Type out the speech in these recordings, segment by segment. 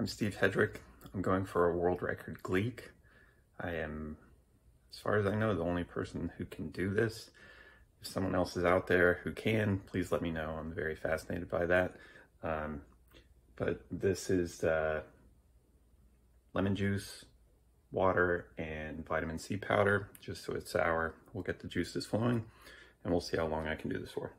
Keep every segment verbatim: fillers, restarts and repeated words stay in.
I'm Steve Hedrick. I'm going for a world record Gleek. I am, as far as I know, the only person who can do this. If someone else is out there who can, please let me know. I'm very fascinated by that. Um, but this is uh, lemon juice, water, and vitamin C powder, just so it's sour. We'll get the juices flowing, and we'll see how long I can do this for.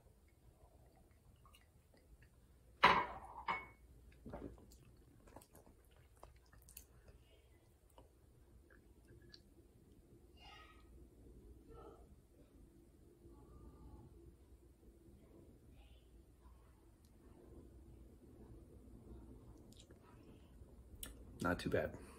Not too bad.